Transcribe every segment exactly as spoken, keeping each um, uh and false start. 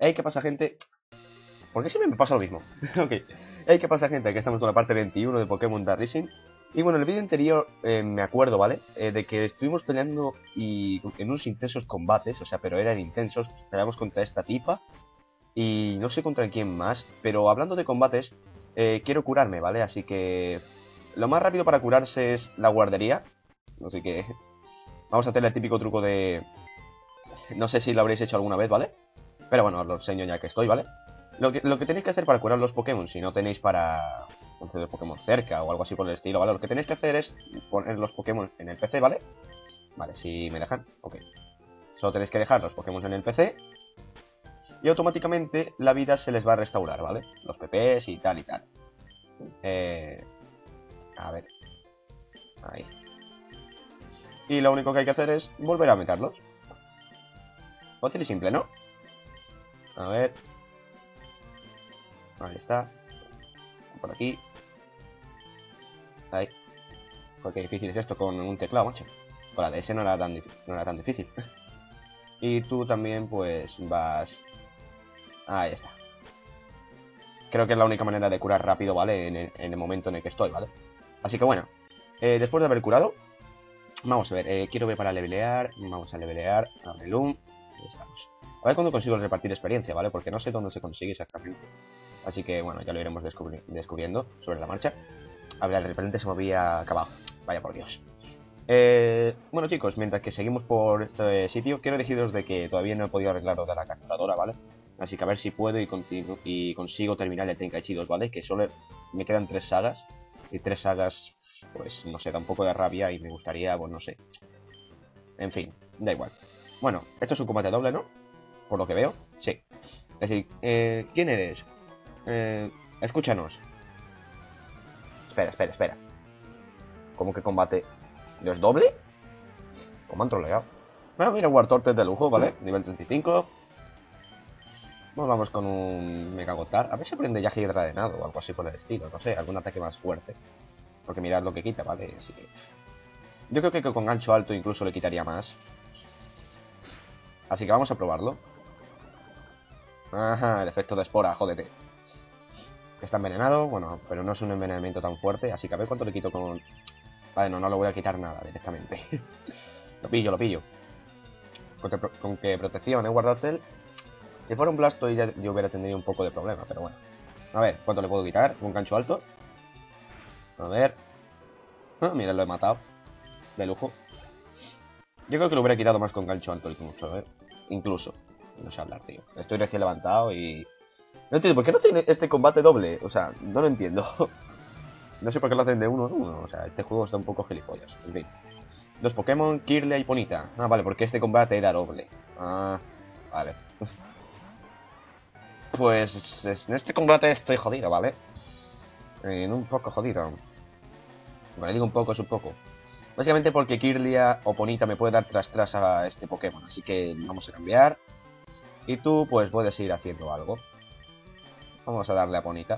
Hey, ¿qué pasa, gente? ¿Por qué siempre me pasa lo mismo? Ok. Hey, ¿qué pasa, gente? Aquí estamos con la parte veintiuno de Pokémon Dark Rising. Y bueno, en el vídeo anterior eh, me acuerdo, ¿vale? Eh, de que estuvimos peleando y en unos intensos combates, o sea, pero eran intensos. Peleamos contra esta tipa y no sé contra quién más. Pero hablando de combates, eh, quiero curarme, ¿vale? Así que lo más rápido para curarse es la guardería. Así que vamos a hacer el típico truco de... No sé si lo habréis hecho alguna vez, ¿vale? Pero bueno, os lo enseño ya que estoy, ¿vale? Lo que, lo que tenéis que hacer para curar los Pokémon, si no tenéis para conceder Pokémon cerca o algo así por el estilo, ¿vale? Lo que tenéis que hacer es poner los Pokémon en el P C, ¿vale? Vale, si me dejan, ok. Solo tenéis que dejar los Pokémon en el P C y automáticamente la vida se les va a restaurar, ¿vale? Los P Ps y tal y tal. Eh... A ver. Ahí. Y lo único que hay que hacer es volver a meterlos. Fácil y simple, ¿no? A ver. Ahí está. Por aquí. Ahí. Joder, qué difícil es esto con un teclado, macho. Con la D S no era tan, no era tan difícil. Y tú también, pues, vas... Ahí está. Creo que es la única manera de curar rápido, ¿vale? En el, en el momento en el que estoy, ¿vale? Así que bueno. Eh, después de haber curado... Vamos a ver. Eh, quiero ver para levelear. Vamos a levelear. Abre el Loom. Ahí estamos. A ver cuándo consigo repartir experiencia, ¿vale? Porque no sé dónde se consigue exactamente. Así que, bueno, ya lo iremos descubri descubriendo sobre la marcha. A ver, de repente se movía acá abajo. Vaya por Dios. Eh, bueno, chicos, mientras que seguimos por este sitio, quiero deciros de que todavía no he podido arreglar lo de la capturadora, ¿vale? Así que a ver si puedo y, y consigo terminar el Tenkaichi dos, ¿vale? Que solo me quedan tres sagas. Y tres sagas, pues, no sé, da un poco de rabia y me gustaría, pues, no sé. En fin, da igual. Bueno, esto es un combate doble, ¿no? Por lo que veo, sí. Es decir, eh, ¿quién eres? Eh, escúchanos. Espera, espera, espera. ¿Cómo que combate? ¿No es doble? ¿Cómo han troleado? Ah, mira, Wartortes de lujo, ¿vale? Nivel treinta y cinco. Nos vamos con un Megagotar. A ver si aprende ya Hidra de nado o algo así por el estilo. No sé, algún ataque más fuerte. Porque mirad lo que quita, ¿vale? Así que... Yo creo que con gancho alto incluso le quitaría más. Así que vamos a probarlo. Ajá, el efecto de espora, jódete. Está envenenado, bueno, pero no es un envenenamiento tan fuerte. Así que a ver cuánto le quito con... Vale, no, no le voy a quitar nada directamente. Lo pillo, lo pillo. Con que, con que protección, ¿eh? Guardartel. Si fuera un Blastoise ya yo hubiera tenido un poco de problema, pero bueno. A ver, ¿cuánto le puedo quitar? Un gancho alto. A ver. Ah, mira, lo he matado. De lujo. Yo creo que lo hubiera quitado más con gancho alto incluso, ¿eh? Incluso. No sé hablar, tío. Estoy recién levantado y... No entiendo, ¿por qué no hacen este combate doble? O sea, no lo entiendo. No sé por qué lo hacen de uno en uno. O sea, este juego está un poco gilipollas. En fin. Dos Pokémon, Kirlia y Ponyta. Ah, vale, porque este combate era doble. Ah, vale. Pues en este combate estoy jodido, ¿vale? En un poco jodido. Bueno, digo un poco, es un poco. Básicamente porque Kirlia o Ponyta me puede dar tras tras a este Pokémon. Así que vamos a cambiar. Y tú, pues, puedes ir haciendo algo. Vamos a darle a Ponyta.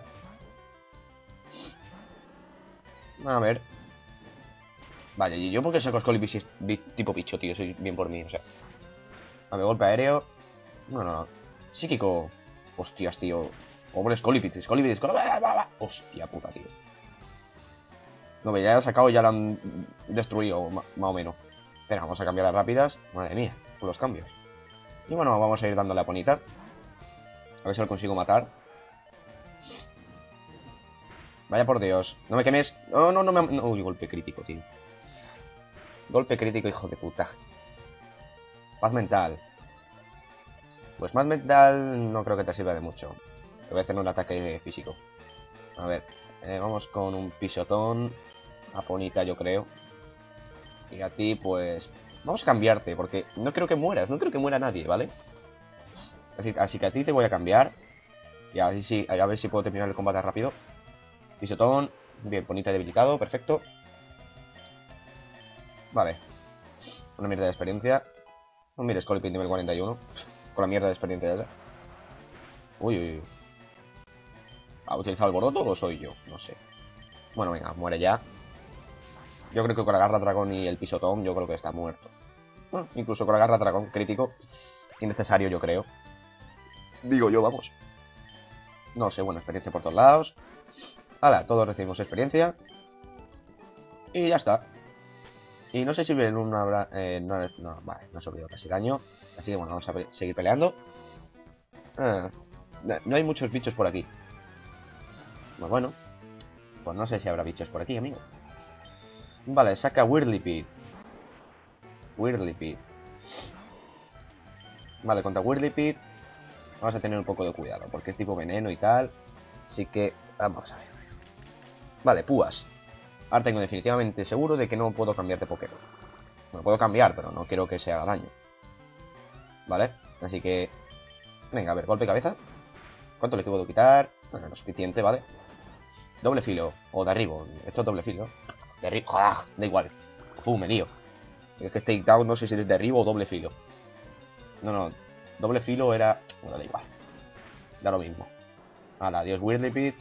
A ver. Vaya, y yo porque saco Scolipis tipo bicho, tío. Soy bien por mí, o sea. A ver, golpe aéreo. No, no, no. Psíquico. Hostias, tío. Pobre Scolipis, Scolipis, Scolipis. Hostia puta, tío. No, ya lo he sacado y ya lo han destruido, más o menos. Pero vamos a cambiar las rápidas. Madre mía, por los cambios. Y bueno, vamos a ir dándole a Ponyta. A ver si lo consigo matar. Vaya por Dios. No me quemes. No, no, no me... No. Uy, golpe crítico, tío. Golpe crítico, hijo de puta. Paz mental. Pues más mental no creo que te sirva de mucho. Te voy a hacer un ataque físico. A ver. Eh, vamos con un pisotón. A Ponyta, yo creo. Y a ti, pues... Vamos a cambiarte, porque no creo que mueras. No creo que muera nadie, ¿vale? Así, así que a ti te voy a cambiar. Y así sí, a ver si puedo terminar el combate rápido. Pisotón. Bien, Ponyta debilitado, perfecto. Vale. Una mierda de experiencia. No mires, Scolipin nivel cuarenta y uno. Con la mierda de experiencia esa. Uy, uy, uy. ¿Ha utilizado el Boroto o soy yo? No sé. Bueno, venga, muere ya. Yo creo que con la garra dragón y el pisotón, yo creo que está muerto. Bueno, incluso con la garra dragón crítico. Innecesario, yo creo. Digo yo, vamos. No sé, bueno, experiencia por todos lados. Hala, todos recibimos experiencia. Y ya está. Y no sé si en una habrá... Eh, no, no, vale, no ha subido casi daño. Así que bueno, vamos a seguir peleando. Ah, no hay muchos bichos por aquí. Pues bueno. Pues no sé si habrá bichos por aquí, amigo. Vale, saca Whirlipede. Whirlipede. Vale, contra Whirlipede vamos a tener un poco de cuidado, porque es tipo veneno y tal. Así que, vamos a ver. Vale, púas. Ahora tengo definitivamente seguro de que no puedo cambiar de Pokémon. Bueno, puedo cambiar, pero no quiero que se haga daño. Vale, así que... Venga, a ver, golpe de cabeza. ¿Cuánto le puedo quitar? Bueno, lo suficiente, ¿vale? Doble filo, o derribo. Esto es doble filo. Derribo, ¡joder! Da igual. Fu, me lío. Es que este takedown no sé si es derribo o doble filo. No, no, doble filo era... Bueno, da igual. Da lo mismo. Hala, adiós Whirlipede.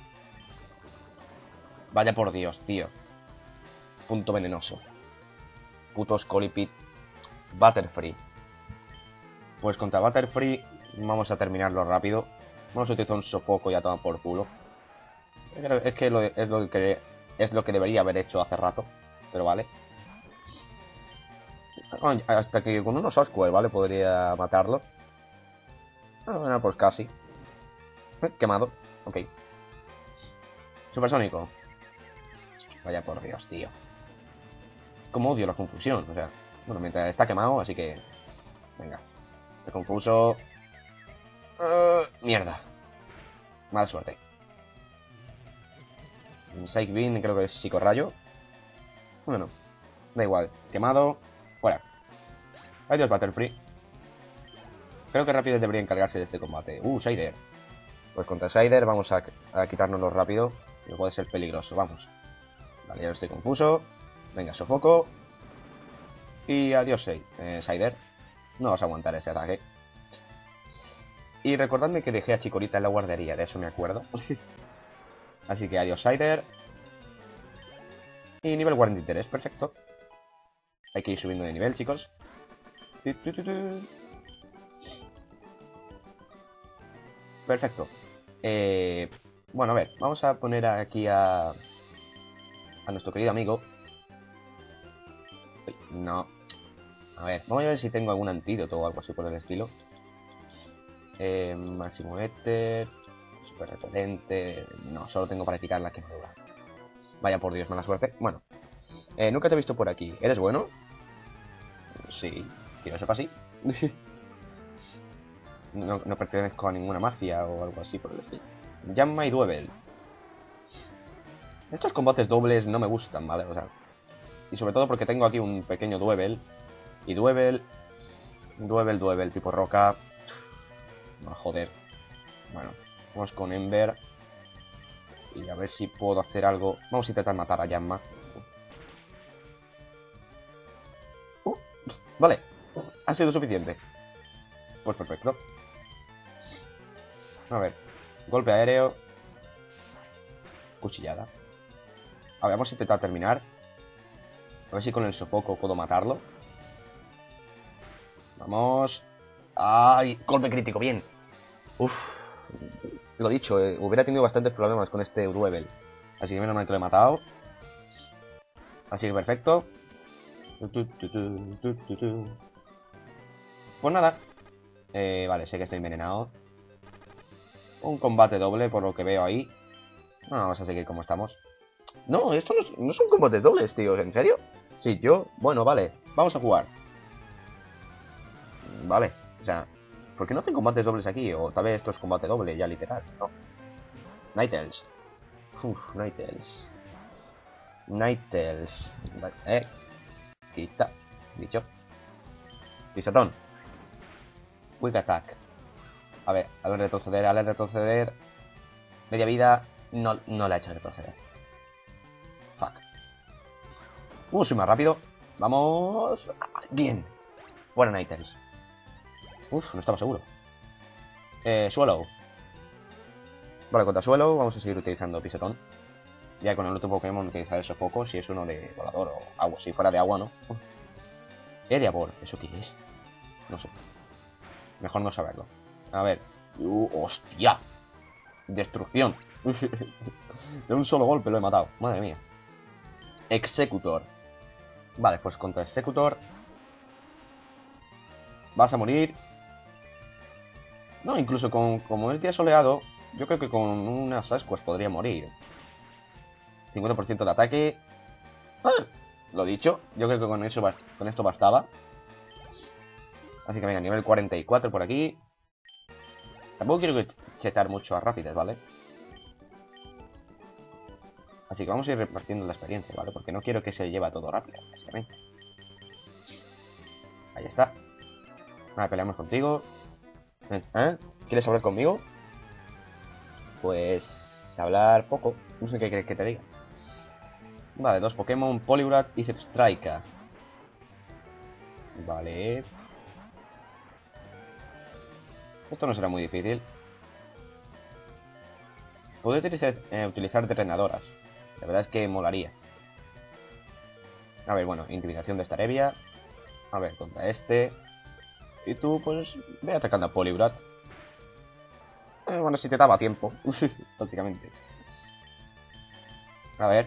Vaya por Dios, tío. Punto venenoso. Puto Scolipede. Butterfree. Pues contra Butterfree vamos a terminarlo rápido. Vamos a utilizar un sofoco y a tomar por culo. Es que lo, es lo que es lo que debería haber hecho hace rato. Pero vale. Hasta que con unos Osquare, ¿vale? Podría matarlo. Ah, bueno, pues casi. Quemado. Ok. Supersónico. Vaya por Dios, tío. Como odio la confusión. O sea, bueno, mientras está quemado, así que... Venga. Está confuso. Uh, mierda. Mala suerte. Psych Beam, creo que es psicorrayo. Bueno, da igual. Quemado. Fuera. Adiós, Butterfree. Creo que Rápido debería encargarse de este combate. Uh, Sider. Pues contra Sider vamos a, a quitárnoslo rápido. Que puede ser peligroso, vamos. Vale, ya no estoy confuso. Venga, sofoco. Y adiós, eh, Sider. No vas a aguantar ese ataque. Y recordadme que dejé a Chikorita en la guardería, de eso me acuerdo. Así que adiós, Sider. Y nivel cuarenta y tres, perfecto. Hay que ir subiendo de nivel, chicos. Perfecto. Eh, bueno, a ver, vamos a poner aquí a... A nuestro querido amigo. Uy, no. A ver, vamos a ver si tengo algún antídoto o algo así por el estilo. Eh, máximo éter. Super repelente. No, solo tengo para quitar la quemadura. Vaya por Dios, mala suerte. Bueno. Eh, nunca te he visto por aquí. ¿Eres bueno? Sí, que yo sepa, sí. no, no pertenezco a ninguna mafia o algo así por el estilo. Yanma y Duevel. Estos combates dobles no me gustan, ¿vale? O sea, y sobre todo porque tengo aquí un pequeño Duevel. Y Duevel... Duevel, Duevel, tipo roca... No, joder. Bueno, vamos con Ember. Y a ver si puedo hacer algo. Vamos a intentar matar a Yanma. Uh, vale, ha sido suficiente. Pues perfecto. A ver, golpe aéreo. Cuchillada. A ver, vamos a intentar terminar. A ver si con el sofoco puedo matarlo. Vamos. ¡Ay! Golpe crítico, bien. Uf. Lo dicho, eh, hubiera tenido bastantes problemas con este Duevel. Así que menos mal que lo he matado. Así que perfecto. Pues nada. Eh, vale, sé que estoy envenenado. Un combate doble, por lo que veo ahí. No, vamos a seguir como estamos. No, esto no, es, no son combates dobles, tíos. ¿En serio? Sí, yo... Bueno, vale. Vamos a jugar. Vale. O sea, ¿por qué no hacen combates dobles aquí? O tal vez esto es combate doble, ya literal, ¿no? Ninetales. Uff, Ninetales. Ninetales. Eh. Quita. Dicho. Pisatón. Quick Attack. A ver, a ver, retroceder, a ver, retroceder. Media vida. No, no la he hecho retroceder. Fuck. Uh, soy más rápido. Vamos. Bien. Buena Ninetales. Uf, no estaba seguro. Eh, Swallow. Vale, contra Swallow vamos a seguir utilizando Pisotón. Ya con el otro Pokémon utilizar el sofoco si es uno de volador o agua. Si fuera de agua, ¿no? Eriabor, ¿eso qué es? No sé. Mejor no saberlo. A ver, Uh, ¡hostia! Destrucción. De un solo golpe lo he matado. Madre mía. Executor. Vale, pues contra Executor vas a morir. No, incluso con, como es día soleado, yo creo que con unas ascuas podría morir. cincuenta por ciento de ataque. ¡Ah! Lo dicho, yo creo que con, eso, con esto bastaba. Así que venga, nivel cuarenta y cuatro por aquí. Tampoco quiero chetar mucho a rápidas, ¿vale? Así que vamos a ir repartiendo la experiencia, ¿vale? Porque no quiero que se lleve todo rápido, básicamente. Ahí está. Vale, peleamos contigo. ¿Eh? ¿Quieres hablar conmigo? Pues... hablar poco. No sé qué quieres que te diga. Vale, dos Pokémon, Poliwrath y Zebstrika. Vale. Esto no será muy difícil. Puedo utilizar, eh, utilizar drenadoras. La verdad es que molaría. A ver, bueno, intimidación de Staravia. A ver, contra este. Y tú, pues, ve atacando a Poliwrath. Eh, bueno, si te daba tiempo. Básicamente. A ver.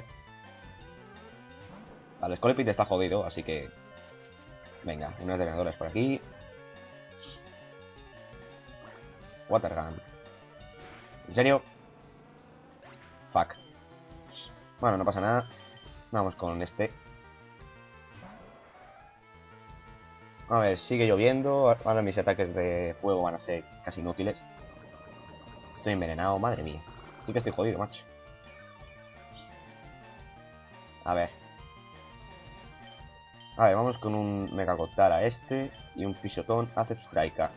Vale, Scolipede está jodido, así que... venga, unas drenadoras por aquí. Watergun. ¿En serio? Fuck. Bueno, no pasa nada. Vamos con este. A ver, sigue lloviendo. Ahora mis ataques de fuego van a ser casi inútiles. Estoy envenenado, madre mía. Sí que estoy jodido, macho. A ver. A ver, vamos con un Megagotar a este. Y un Pisotón a Zebstrika.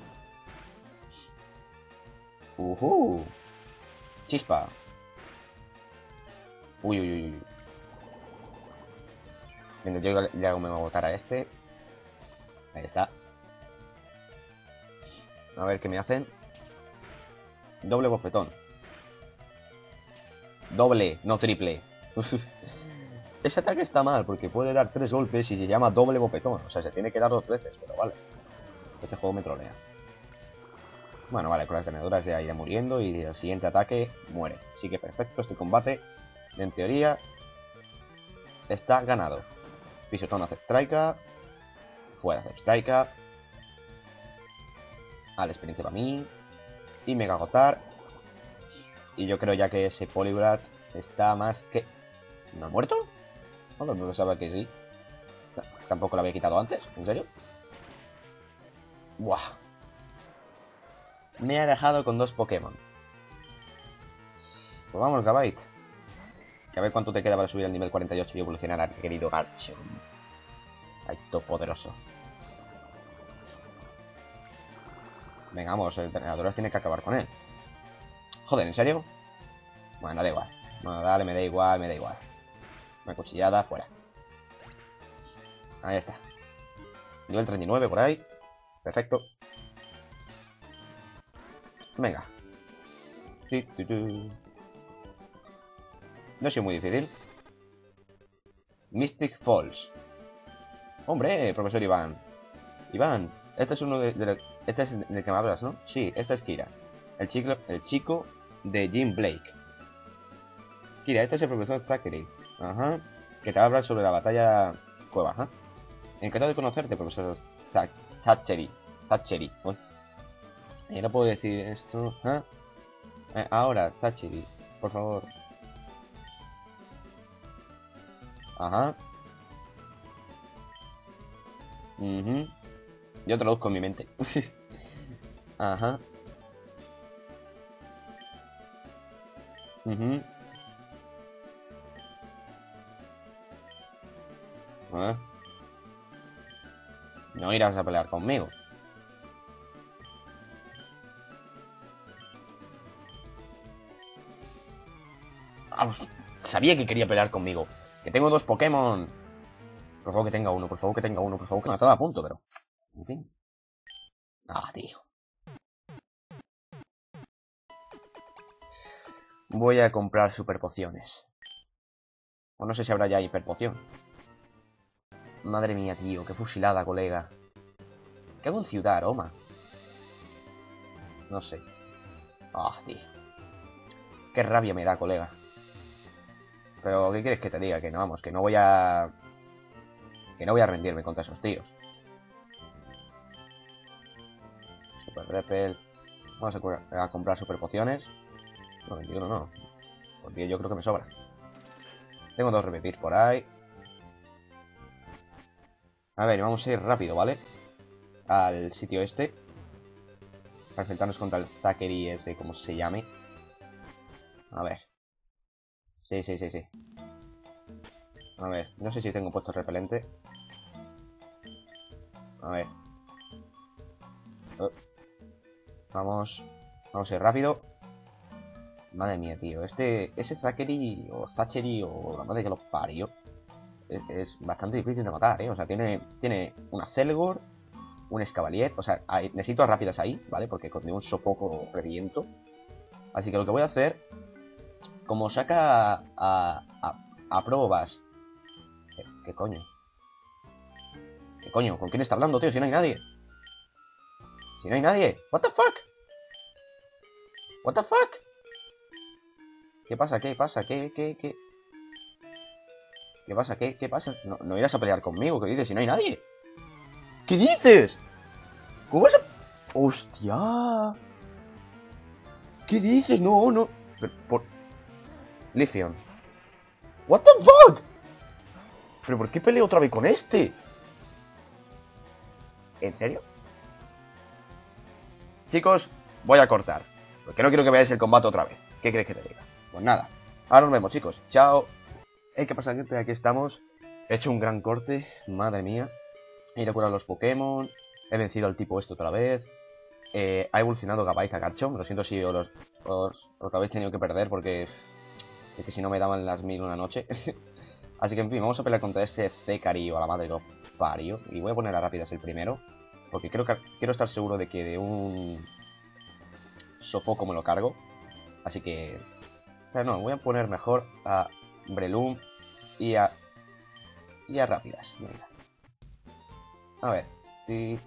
¡Uhú! ¡Chispa! Uy, uy, uy, uy. Venga, yo le hago un Megagotar a este. Ahí está. A ver qué me hacen. Doble bofetón. Doble, no triple. Ese ataque está mal porque puede dar tres golpes y se llama doble bofetón. O sea, se tiene que dar dos veces, pero vale. Este juego me trolea. Bueno, vale, con las drenaduras ya irá muriendo y el siguiente ataque muere. Así que perfecto, este combate, en teoría, está ganado. Pisotón a Zebstrika. Fuera Zebstrika. Al experiencia para mí. Y Megagotar. Y yo creo ya que ese Poliwrath está más que... ¿No ha muerto? Bueno, no lo sabía que sí. Tampoco lo había quitado antes, ¿en serio? Buah. Me ha dejado con dos Pokémon. Pues vamos, Gabite. Que a ver cuánto te queda para subir al nivel cuarenta y ocho y evolucionar al querido Garchomp. Ay, todo poderoso. Venga, vamos, el entrenador tiene que acabar con él. Joder, ¿en serio? Bueno, da igual. Bueno, dale, me da igual, me da igual. Una cuchillada, fuera. Ahí está. Nivel treinta y nueve por ahí. Perfecto. Venga. No ha sido muy difícil. Mystic Falls. Hombre, profesor Iván. Iván, este es uno de, de, de este es del que me hablas, ¿no? Sí, este es Kira. El chico, el chico de Jim Blake. Kira, este es el profesor Zachary. Ajá. Que te habla sobre la batalla cueva, ajá. Encantado de conocerte, profesor Zachary. Zachary. Eh, no puedo decir esto. ¿Ah? Eh, ahora, Zachary, por favor. Ajá. Uh-huh. Yo traduzco en mi mente. Ajá. Uh-huh. ¿Eh? No irás a pelear conmigo. Vamos, sabía que quería pelear conmigo. Que tengo dos Pokémon. Por favor que tenga uno, por favor que tenga uno, por favor que no estaba a punto, pero... En fin. Ah, tío. Voy a comprar super pociones. O no sé si habrá ya hiper poción. Madre mía, tío, qué fusilada, colega. ¿Qué hago en Ciudad Aroma? No sé. Ah, tío. Qué rabia me da, colega. Pero, ¿qué quieres que te diga? Que no, vamos, que no voy a... Que no voy a rendirme contra esos tíos. Super Repel. Vamos a, a comprar super pociones. No, veintiuno no. Porque yo creo que me sobra. Tengo dos revivir por ahí. A ver, vamos a ir rápido, ¿vale? Al sitio este. Para enfrentarnos contra el Zachary ese, como se llame. A ver. Sí, sí, sí, sí. A ver, no sé si tengo puesto repelente. A ver. Oh. Vamos. Vamos a ir rápido. Madre mía, tío. Este, ese Zachary o Zachary o la madre que los parió. Es, es bastante difícil de matar, ¿eh? O sea, tiene, tiene una Celgor, un Escavalier. O sea, hay, necesito rápidas ahí, ¿vale? Porque con de un sopoco reviento. Así que lo que voy a hacer, como saca a, a, a pruebas. ¿Qué, ¿Qué coño? ¿Qué coño? ¿Con quién está hablando, tío? Si no hay nadie. Si no hay nadie. What the fuck? What the fuck? ¿Qué pasa? ¿Qué pasa? ¿Qué? ¿Qué? ¿Qué? ¿Qué pasa? ¿Qué? ¿Qué pasa? No, no irás a pelear conmigo, ¿qué dices? Si no hay nadie. ¿Qué dices? ¿Cómo vas a...? ¡Hostia! ¿Qué dices? No, no. Pero, por... Lithium. What the fuck? ¿Pero por qué peleo otra vez con este? ¿En serio? Chicos, voy a cortar. Porque no quiero que veáis el combate otra vez. ¿Qué crees que te diga? Pues nada. Ahora nos vemos, chicos. Chao. Hey, ¿qué pasa, gente? Aquí estamos. He hecho un gran corte. Madre mía. He ido a curar los Pokémon. He vencido al tipo este otra vez. Eh, ha evolucionado Gabaiz a Garchomp. Lo siento si os, os, otra vez he tenido que perder porque... Es que si no me daban las mil una noche. Así que en fin, vamos a pelear contra este Zachary o a la madre de los parios. Y voy a poner a rápidas el primero. Porque creo que quiero estar seguro de que de un... Sofoco me lo cargo. Así que... Pero no, voy a poner mejor a Breloom y a... Y a rápidas. Venga. A ver. Y...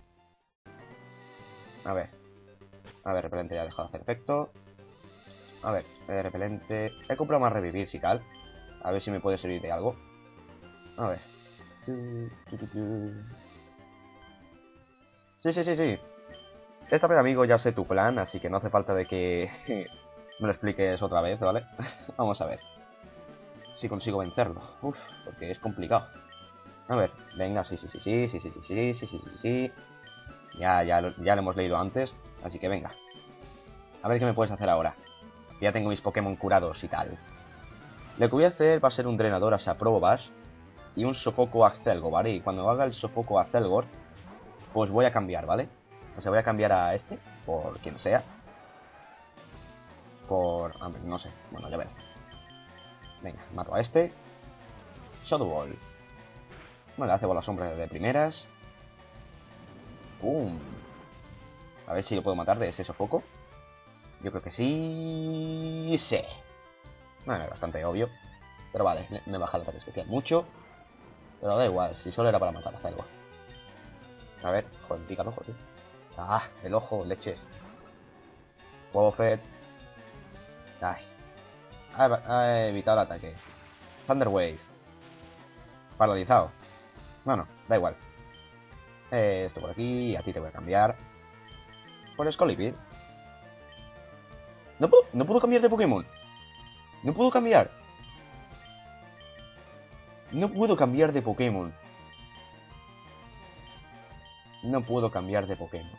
A ver. A ver, repelente ya ha dejado de hacer efecto. A ver, eh, repelente... He comprado más revivir si tal. A ver si me puede servir de algo. A ver. Sí, sí, sí, sí. Esta vez, amigo, ya sé tu plan, así que no hace falta de que me lo expliques otra vez, ¿vale? Vamos a ver si consigo vencerlo. Uf, porque es complicado. A ver, venga, sí, sí, sí, sí, sí, sí, sí, sí, sí, sí, sí, sí. Ya, ya, lo, ya lo hemos leído antes, así que venga. A ver qué me puedes hacer ahora. Ya tengo mis Pokémon curados y tal. Lo que voy a hacer va a ser un drenador a Saprobas y un sofoco a Celgor, ¿vale? Y cuando haga el sofoco a Celgor, pues voy a cambiar, ¿vale? O sea, voy a cambiar a este, por quien sea. Por... A ver, no sé, bueno, ya veré. Venga, mato a este. Shadow Ball. Vale, hace bola sombra de primeras. ¡Pum! A ver si lo puedo matar de ese sofoco. Yo creo que sí... Sí. Bueno, es bastante obvio. Pero vale, me baja el ataque especial mucho. Pero da igual, si solo era para matar a Celgor. A ver, joder, pica el ojo, tío. Ah, el ojo, leches. Huevo Fed. Ay. Ha evitado el ataque. Thunder Wave. Paralizado. Bueno, da igual. Eh, esto por aquí. A ti te voy a cambiar por Scolipede. No puedo, no puedo cambiar de Pokémon. No puedo cambiar. No puedo cambiar de Pokémon. No puedo cambiar de Pokémon.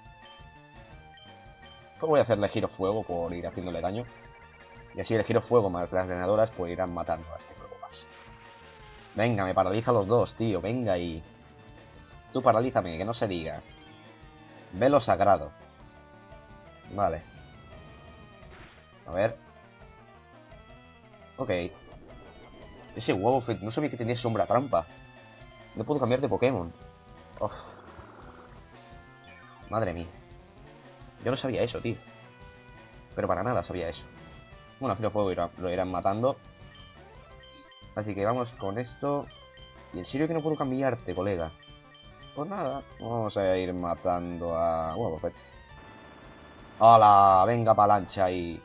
Pues voy a hacerle giro fuego por ir haciéndole daño. Y así el giro fuego más las drenadoras pues irán matando a este fuego más. Venga, me paraliza los dos, tío. Venga ahí. Tú paralízame, que no se diga. Velo sagrado. Vale. A ver. Ok. Ese huevo, no sabía que tenía sombra trampa. No puedo cambiar de Pokémon. Uf. Madre mía. Yo no sabía eso, tío. Pero para nada sabía eso. Bueno, al fuego lo irán matando. Así que vamos con esto. ¿Y en serio que no puedo cambiarte, colega? Pues nada, vamos a ir matando a... Huevo, Fett. ¡Hala! Venga, palancha y...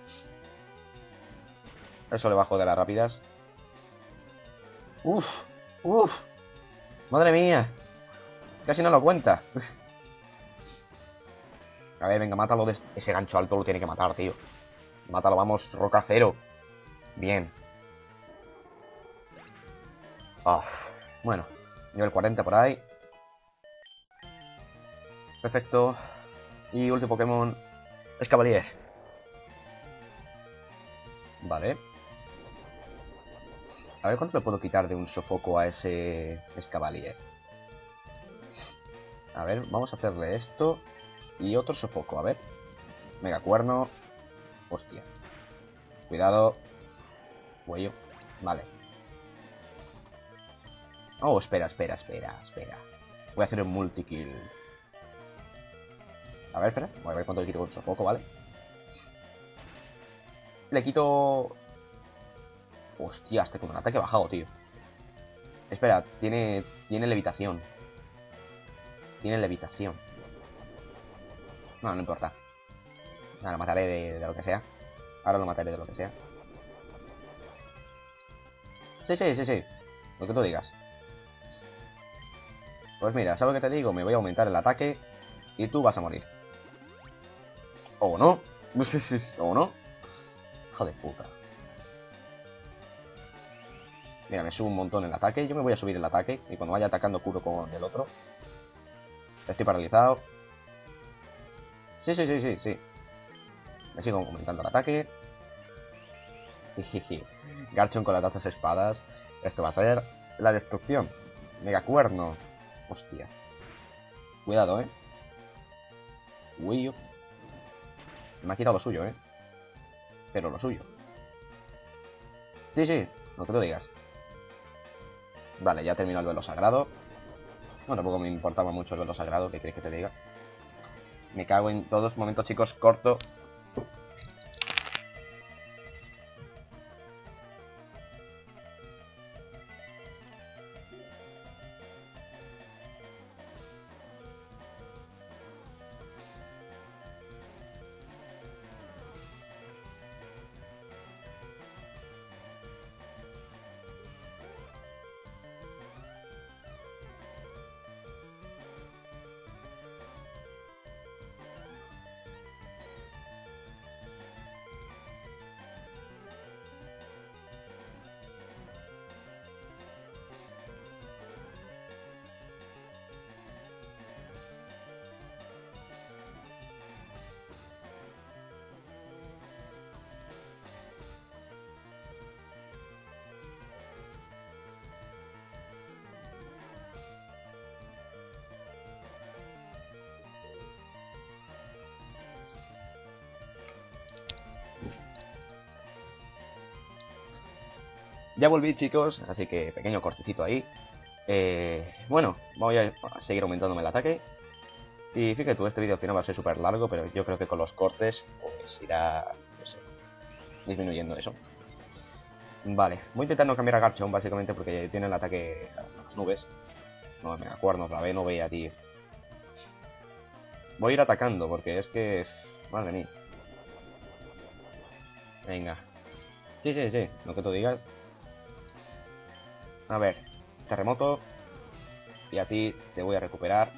Eso le bajo de las rápidas. ¡Uf! ¡Uf! ¡Madre mía! Casi no lo cuenta. A ver, venga, mátalo. De... Ese gancho alto lo tiene que matar, tío. Mátalo, vamos, roca cero. Bien. Oh, bueno, nivel cuarenta por ahí. Perfecto. Y último Pokémon, Escavalier. Vale. A ver cuánto le puedo quitar de un sofoco a ese Escavalier. A ver, vamos a hacerle esto. Y otro sofoco, a ver. Mega cuerno. Hostia. Cuidado. Cuello. Vale. Oh, espera, espera, espera, espera. Voy a hacer un multi-kill. A ver, espera. Voy a ver cuánto le quito con sofoco, ¿vale? Le quito... Hostia, este con un ataque bajado, tío. Espera, tiene... Tiene levitación. Tiene levitación. No, no importa. Ahora lo mataré de, de lo que sea. Ahora lo mataré de lo que sea. Sí, sí, sí, sí. Lo que tú digas. Pues mira, ¿sabes lo que te digo? Me voy a aumentar el ataque y tú vas a morir. ¿O no? ¿O no? Hijo de puta. Mira, me subo un montón el ataque. Yo me voy a subir el ataque y cuando vaya atacando curo con el otro. Estoy paralizado. Sí, sí, sí, sí, sí. Me sigo aumentando el ataque. Garchomp con las tazas espadas. Esto va a ser la destrucción. Mega cuerno. Hostia. Cuidado, eh. Uy. Me ha quitado lo suyo, eh. Pero lo suyo. Sí, sí. Lo que tú digas. Vale, ya terminó el duelo sagrado. Bueno, tampoco me importaba mucho el duelo sagrado. ¿Qué quieres que te diga? Me cago en todos. Momentos, chicos. Corto. Ya volví, chicos, así que pequeño cortecito ahí. Eh, bueno, voy a seguir aumentándome el ataque. Y fíjate tú, este vídeo al final va a ser súper largo, pero yo creo que con los cortes pues irá, no sé, disminuyendo eso. Vale, voy a intentar no cambiar a Garchomp básicamente porque tiene el ataque a las nubes. No me acuerdo otra vez, no veía, tío. Voy a ir atacando porque es que... Madre mía. Venga. Sí, sí, sí, lo que tú digas. A ver, terremoto. Y a ti te voy a recuperar.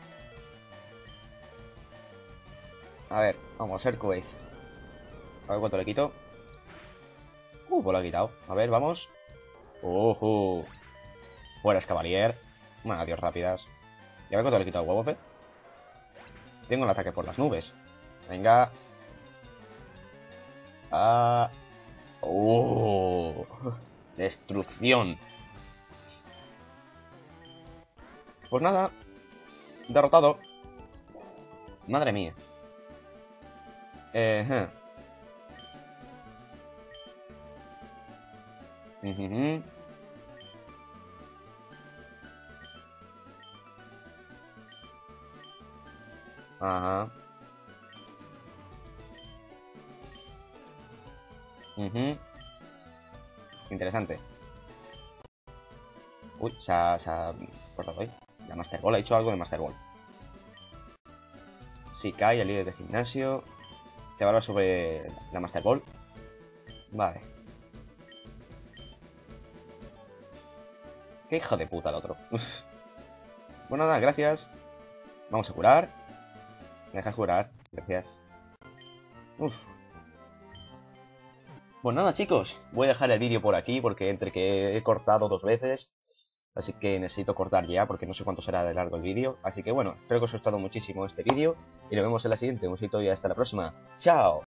A ver, vamos, Earthquake. A ver cuánto le quito. Uh, pues lo he quitado. A ver, vamos. Uh, uh. Fuera Escavalier. Bueno, adiós rápidas. Y a ver cuánto le he quitado huevo, ¿eh? Tengo el ataque por las nubes. Venga. Ah. Uh. Destrucción. Pues nada. Derrotado. Madre mía. Eh, eh. Uh-huh. Ajá. Uh-huh. Interesante. Uy, se ha, se ha cortado ahí. La Master Ball, ha hecho algo de Master Ball. Sí, Kai, el líder de gimnasio. Te va a hablar sobre la Master Ball. Vale. Qué hijo de puta el otro. Bueno, nada, gracias. Vamos a curar. Me dejas curar. Gracias. Uf. Pues nada, chicos. Voy a dejar el vídeo por aquí porque entre que he cortado dos veces. Así que necesito cortar ya porque no sé cuánto será de largo el vídeo. Así que bueno, espero que os haya gustado muchísimo este vídeo. Y nos vemos en la siguiente. Un besito y hasta la próxima. ¡Chao!